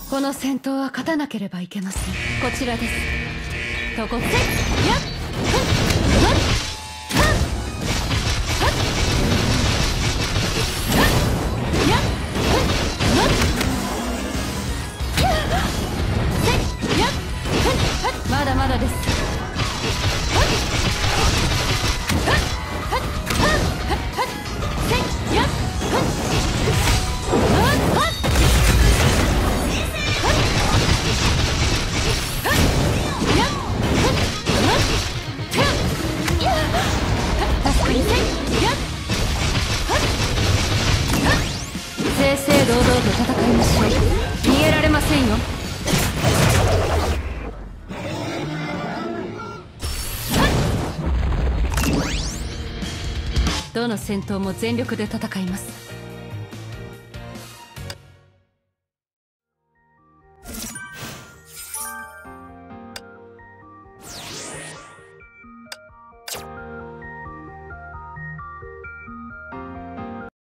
この戦闘は勝たなければいけません。こちらです。とこせやっまだまだです。正々堂々と戦いましょう。逃げられませんよ。どの戦闘も全力で戦います。